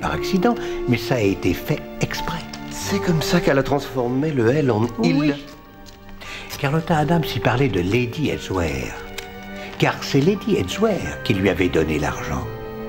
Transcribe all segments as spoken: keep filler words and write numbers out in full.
par accident, mais ça a été fait exprès. C'est comme ça qu'elle a transformé le L en il. Oui. Carlotta Adams y parlait de Lady Edgware, car c'est Lady Edgware qui lui avait donné l'argent.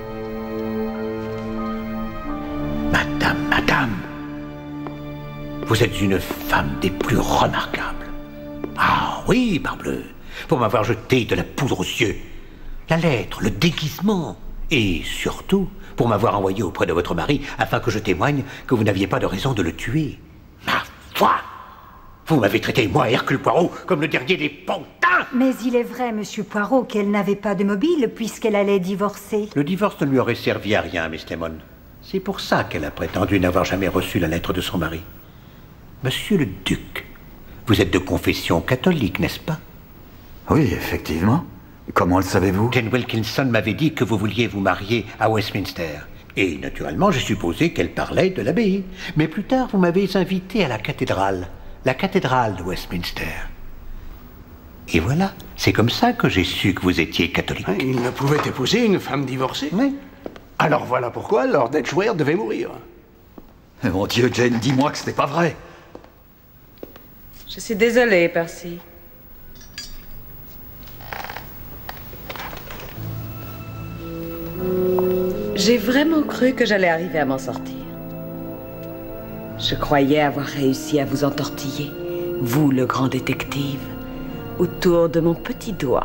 Madame, madame, vous êtes une femme des plus remarquables. Ah oui, parbleu, pour m'avoir jeté de la poudre aux yeux, la lettre, le déguisement, et surtout pour m'avoir envoyé auprès de votre mari afin que je témoigne que vous n'aviez pas de raison de le tuer. Ma foi! Vous m'avez traité, moi, Hercule Poirot, comme le dernier des pantins. Mais il est vrai, Monsieur Poirot, qu'elle n'avait pas de mobile puisqu'elle allait divorcer. Le divorce ne lui aurait servi à rien, Miss Lemon. C'est pour ça qu'elle a prétendu n'avoir jamais reçu la lettre de son mari. Monsieur le duc, vous êtes de confession catholique, n'est-ce pas? Oui, effectivement. Comment le savez-vous? Jane Wilkinson m'avait dit que vous vouliez vous marier à Westminster. Et naturellement, j'ai supposé qu'elle parlait de l'abbaye. Mais plus tard, vous m'avez invité à la cathédrale. La cathédrale de Westminster. Et voilà, c'est comme ça que j'ai su que vous étiez catholique. Il ne pouvait épouser une femme divorcée. Oui. Alors voilà pourquoi Lord Edgware devait mourir. Mon Dieu, Jane, dis-moi que c'était pas vrai. Je suis désolée, Percy. J'ai vraiment cru que j'allais arriver à m'en sortir. Je croyais avoir réussi à vous entortiller, vous, le grand détective, autour de mon petit doigt.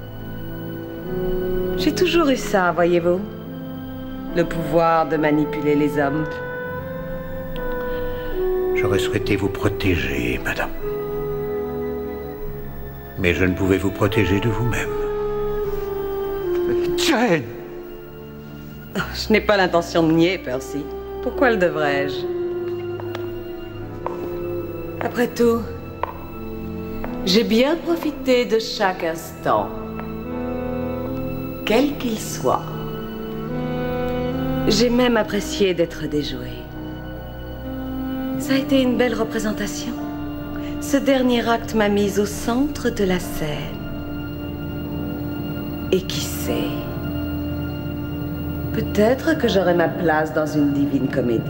J'ai toujours eu ça, voyez-vous. Le pouvoir de manipuler les hommes. J'aurais souhaité vous protéger, madame. Mais je ne pouvais vous protéger de vous-même. Jane! Je n'ai pas l'intention de nier, Percy. Pourquoi le devrais-je? Après tout, j'ai bien profité de chaque instant, quel qu'il soit. J'ai même apprécié d'être déjouée. Ça a été une belle représentation. Ce dernier acte m'a mise au centre de la scène. Et qui sait, peut-être que j'aurai ma place dans une divine comédie.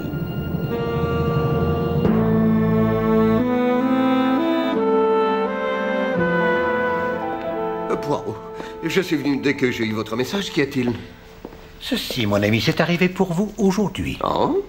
Poirot, je suis venu dès que j'ai eu votre message. Qu'y a-t-il? Ceci, mon ami, c'est arrivé pour vous aujourd'hui. Oh?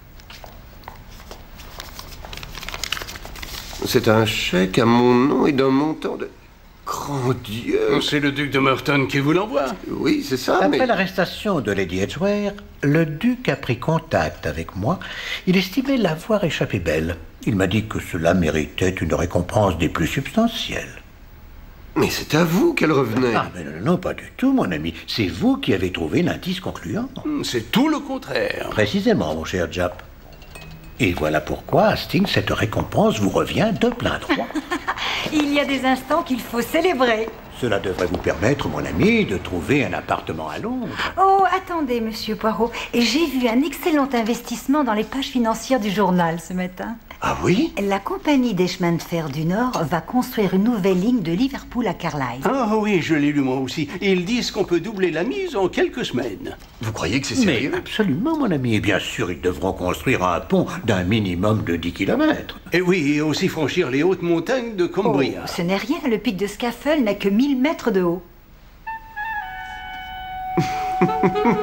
C'est un chèque à mon nom et d'un montant de... Grand Dieu! C'est le duc de Merton qui vous l'envoie. Oui, c'est ça, Après mais... l'arrestation de Lady Edgware, le duc a pris contact avec moi. Il estimait l'avoir échappé belle. Il m'a dit que cela méritait une récompense des plus substantielles. Mais c'est à vous qu'elle revenait. Ah, mais non, non, pas du tout, mon ami. C'est vous qui avez trouvé l'indice concluant. C'est tout le contraire. Précisément, mon cher Japp. Et voilà pourquoi, Hastings, cette récompense vous revient de plein droit. Il y a des instants qu'il faut célébrer. Cela devrait vous permettre, mon ami, de trouver un appartement à Londres. Oh, attendez, Monsieur Poirot. J'ai vu un excellent investissement dans les pages financières du journal ce matin. Ah oui? La compagnie des chemins de fer du Nord va construire une nouvelle ligne de Liverpool à Carlisle. Ah oui, je l'ai lu moi aussi. Ils disent qu'on peut doubler la mise en quelques semaines. Vous croyez que c'est sérieux? Mais absolument, mon ami. Et bien sûr, ils devront construire un pont d'un minimum de dix kilomètres. Et oui, et aussi franchir les hautes montagnes de Cumbria. Oh, ce n'est rien, le pic de Scafell n'a que mille mètres de haut.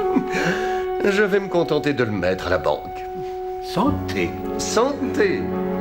Je vais me contenter de le mettre à la banque. Santé. Santé!